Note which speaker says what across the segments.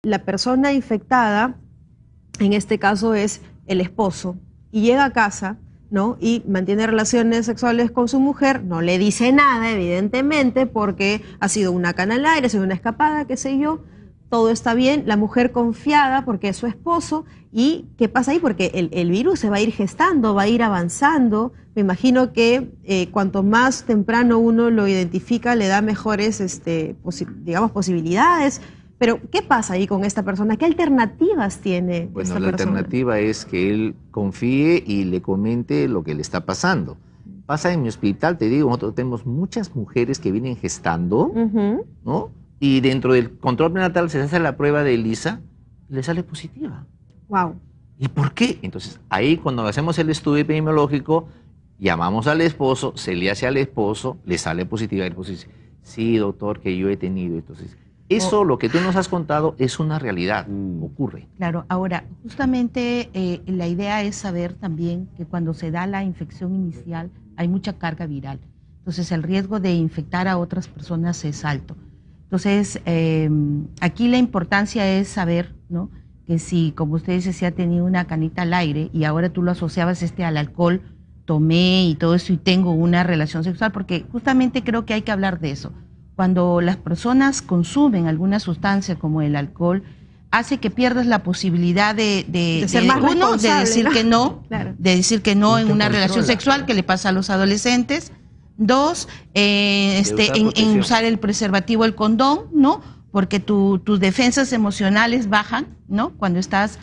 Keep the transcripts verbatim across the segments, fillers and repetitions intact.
Speaker 1: La persona infectada, en este caso es el esposo, y llega a casa, ¿no? Y mantiene relaciones sexuales con su mujer, no le dice nada, evidentemente, porque ha sido una cana al aire, ha sido una escapada, qué sé yo, todo está bien, la mujer confiada porque es su esposo, y ¿qué pasa ahí? Porque el, el virus se va a ir gestando, va a ir avanzando. Me imagino que eh, cuanto más temprano uno lo identifica, le da mejores, este, posi digamos, posibilidades. Pero, ¿qué pasa ahí con esta persona? ¿Qué alternativas tiene
Speaker 2: bueno,
Speaker 1: esta
Speaker 2: la
Speaker 1: persona?
Speaker 2: alternativa es que él confíe y le comente lo que le está pasando. Pasa en mi hospital, te digo, nosotros tenemos muchas mujeres que vienen gestando, uh-huh. ¿no? Y dentro del control prenatal se hace la prueba de ELISA y le sale positiva.
Speaker 1: Wow.
Speaker 2: ¿Y por qué? Entonces, ahí cuando hacemos el estudio epidemiológico, llamamos al esposo, se le hace al esposo, le sale positiva. Y el esposo dice, sí, doctor, que yo he tenido. Entonces, eso, oh. lo que tú nos has contado, es una realidad, mm. ocurre.
Speaker 3: Claro, ahora, justamente eh, la idea es saber también que cuando se da la infección inicial hay mucha carga viral. Entonces, el riesgo de infectar a otras personas es alto. Entonces, eh, aquí la importancia es saber, ¿no?, que si, como usted dice, se ha tenido una canita al aire y ahora tú lo asociabas este al alcohol, tomé y todo eso y tengo una relación sexual, porque justamente creo que hay que hablar de eso. Cuando las personas consumen alguna sustancia como el alcohol, hace que pierdas la posibilidad de, de,
Speaker 1: de, ser
Speaker 3: de,
Speaker 1: más
Speaker 3: uno, de decir
Speaker 1: ¿no?
Speaker 3: que no,
Speaker 1: claro.
Speaker 3: de decir que no en una
Speaker 2: controla,
Speaker 3: relación sexual,
Speaker 2: claro.
Speaker 3: que le pasa a los adolescentes. Dos, eh, este, usar en, en usar el preservativo, el condón, ¿no? Porque tu, tus defensas emocionales bajan, ¿no? Cuando estás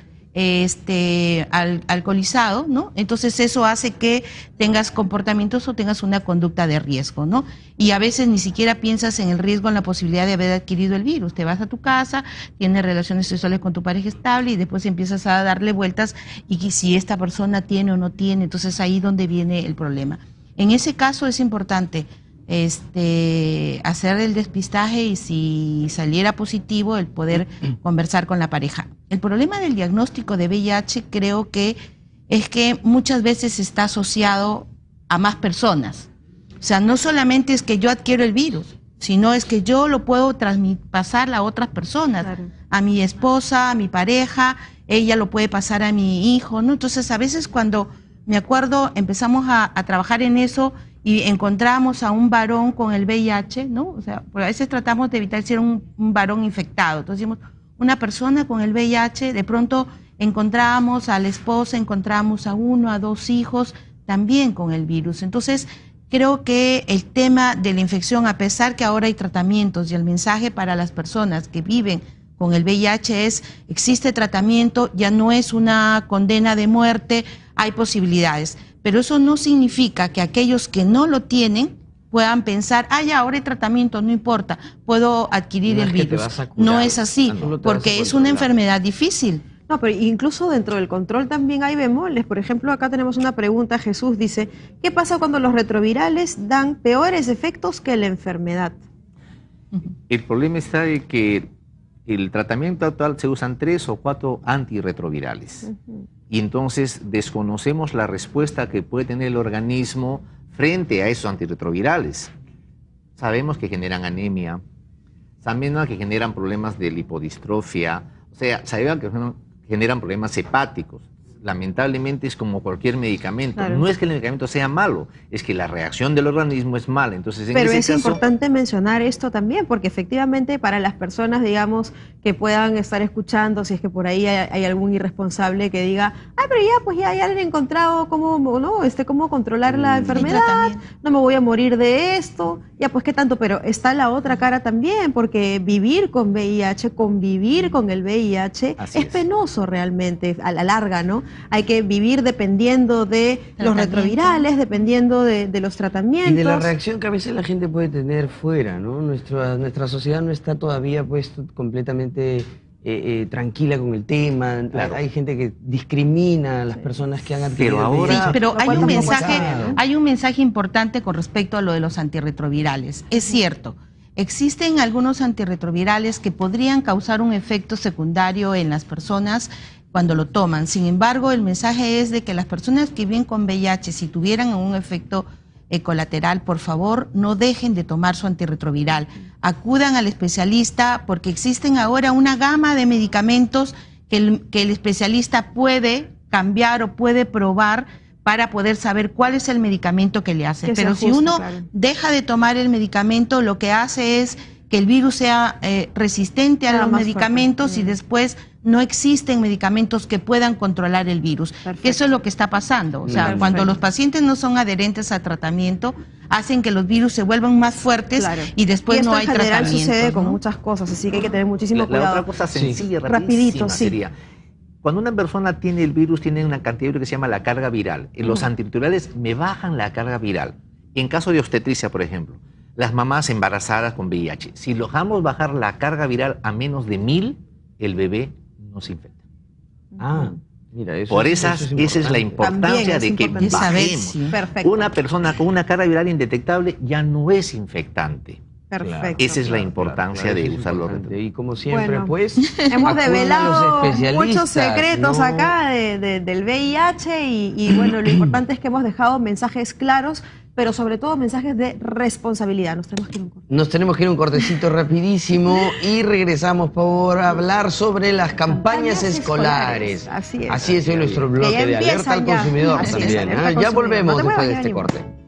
Speaker 3: este, al, alcoholizado, ¿no? Entonces eso hace que tengas comportamientos o tengas una conducta de riesgo, ¿no? Y a veces ni siquiera piensas en el riesgo, en la posibilidad de haber adquirido el virus. Te vas a tu casa, tienes relaciones sexuales con tu pareja estable y después empiezas a darle vueltas y que si esta persona tiene o no tiene, entonces ahí es donde viene el problema. En ese caso es importante este, hacer el despistaje y si saliera positivo el poder conversar con la pareja. El problema del diagnóstico de V I H creo que es que muchas veces está asociado a más personas. O sea, no solamente es que yo adquiero el virus, sino es que yo lo puedo pasar a otras personas, claro. A mi esposa, a mi pareja, ella lo puede pasar a mi hijo, ¿no? Entonces a veces cuando... Me acuerdo, empezamos a, a trabajar en eso y encontramos a un varón con el V I H, ¿no? O sea, a veces tratamos de evitar ser un, un varón infectado. Entonces decimos, una persona con el V I H, de pronto encontrábamos a la esposa, encontrábamos a uno, a dos hijos también con el virus. Entonces, creo que el tema de la infección, a pesar que ahora hay tratamientos y el mensaje para las personas que viven con el V I H es, existe tratamiento, ya no es una condena de muerte, hay posibilidades. Pero eso no significa que aquellos que no lo tienen puedan pensar, ah, ya, ahora hay tratamiento, no importa, puedo adquirir
Speaker 4: no
Speaker 3: el
Speaker 4: es que
Speaker 3: virus.
Speaker 4: te vas a curar,
Speaker 3: no es así,
Speaker 4: no, no
Speaker 3: porque es una enfermedad difícil.
Speaker 1: No, pero incluso dentro del control también hay bemoles. Por ejemplo, acá tenemos una pregunta, Jesús dice, ¿qué pasa cuando los retrovirales dan peores efectos que la enfermedad?
Speaker 2: El problema está de que el tratamiento actual se usan tres o cuatro antirretrovirales. Uh-huh. Y entonces desconocemos la respuesta que puede tener el organismo frente a esos antirretrovirales. Sabemos que generan anemia, sabemos que generan problemas de lipodistrofia, o sea, sabemos que generan problemas hepáticos. Lamentablemente es como cualquier medicamento. Claro. No es que el medicamento sea malo, es que la reacción del organismo es mala. Entonces, en
Speaker 1: Pero
Speaker 2: ese
Speaker 1: es
Speaker 2: caso...
Speaker 1: importante mencionar esto también, porque efectivamente para las personas, digamos, que puedan estar escuchando, si es que por ahí hay, hay algún irresponsable que diga, ah, pero ya, pues ya, ya le han encontrado cómo, ¿no? este, cómo controlar la enfermedad, no me voy a morir de esto, ya, pues qué tanto, pero está la otra cara también, porque vivir con V I H, convivir con el V I H, es, es penoso realmente, a la larga, ¿no? Hay que vivir dependiendo de los retrovirales, dependiendo de, de los tratamientos.
Speaker 4: Y de la reacción que a veces la gente puede tener fuera, ¿no? Nuestra, nuestra sociedad no está todavía pues completamente eh, eh, tranquila con el tema. Claro. Hay gente que discrimina a las personas que han adquirido.
Speaker 2: Pero ahora...
Speaker 3: Sí, pero hay un, mensaje, hay un mensaje importante con respecto a lo de los antirretrovirales. Es cierto. Existen algunos antirretrovirales que podrían causar un efecto secundario en las personas cuando lo toman. Sin embargo, el mensaje es de que las personas que viven con V I H, si tuvieran un efecto eh, colateral, por favor, no dejen de tomar su antirretroviral. Acudan al especialista porque existen ahora una gama de medicamentos que el, que el especialista puede cambiar o puede probar para poder saber cuál es el medicamento que le hace.
Speaker 1: Que
Speaker 3: Pero
Speaker 1: ajuste,
Speaker 3: si uno
Speaker 1: claro. deja
Speaker 3: deja de tomar el medicamento, lo que hace es que el virus sea eh, resistente a
Speaker 1: Nada
Speaker 3: los
Speaker 1: más
Speaker 3: medicamentos
Speaker 1: fuerte.
Speaker 3: y después no existen medicamentos que puedan controlar el virus.
Speaker 1: Perfecto.
Speaker 3: Que eso es lo que está pasando. O sea,
Speaker 1: Perfecto.
Speaker 3: cuando los pacientes no son adherentes al tratamiento, hacen que los virus se vuelvan más fuertes
Speaker 1: Claro.
Speaker 3: y después
Speaker 1: y esto
Speaker 3: no hay
Speaker 1: en general
Speaker 3: tratamiento.
Speaker 1: sucede con
Speaker 3: ¿no?
Speaker 1: muchas cosas, así que hay que tener muchísimo
Speaker 2: La, la
Speaker 1: cuidado.
Speaker 2: otra cosa sencilla,
Speaker 1: Sí.
Speaker 2: rapidísima,
Speaker 1: Rapidito, sí.
Speaker 2: sería, cuando una persona tiene el virus, tiene una cantidad que se llama la carga viral. Los antirretrovirales me bajan la carga viral. En caso de obstetricia, por ejemplo, las mamás embarazadas con V I H, si logramos bajar la carga viral a menos de mil, el bebé no se infecta.
Speaker 4: Ah, mira, eso,
Speaker 2: Por
Speaker 4: eso
Speaker 2: esas,
Speaker 4: es
Speaker 2: esa es la
Speaker 1: También
Speaker 2: importancia
Speaker 1: es
Speaker 2: de que
Speaker 1: importante.
Speaker 3: saber
Speaker 2: bajemos.
Speaker 3: si-
Speaker 1: Perfecto.
Speaker 2: Una persona con una carga viral indetectable ya no es infectante.
Speaker 1: Perfecto.
Speaker 2: Esa es la
Speaker 1: claro.
Speaker 2: importancia
Speaker 4: Claro,
Speaker 2: de
Speaker 4: eso es
Speaker 2: usar los
Speaker 4: importante.
Speaker 2: retrovirales.
Speaker 4: Y como siempre,
Speaker 1: Bueno,
Speaker 4: pues,
Speaker 1: Hemos
Speaker 4: acudan a
Speaker 1: develado
Speaker 4: los especialistas,
Speaker 1: muchos secretos
Speaker 4: ¿no?
Speaker 1: acá de, de- del V I H y, y bueno, lo importante es que hemos dejado mensajes claros, pero sobre todo mensajes de responsabilidad. Nos tenemos que ir a un corte.
Speaker 4: Nos tenemos que ir a un cortecito rapidísimo y regresamos por hablar sobre las campañas,
Speaker 1: Campañas
Speaker 4: escolares.
Speaker 1: escolares, así es.
Speaker 4: Así es hoy nuestro
Speaker 1: Que
Speaker 4: bloque
Speaker 1: ya
Speaker 4: de alerta al
Speaker 1: empiezan ya.
Speaker 4: consumidor
Speaker 1: Así es,
Speaker 4: también.
Speaker 1: alerta
Speaker 4: ¿ah?
Speaker 1: al
Speaker 4: Ya
Speaker 1: consumidor.
Speaker 4: volvemos
Speaker 1: No te
Speaker 4: después de
Speaker 1: muevas,
Speaker 4: este
Speaker 1: ya
Speaker 4: corte.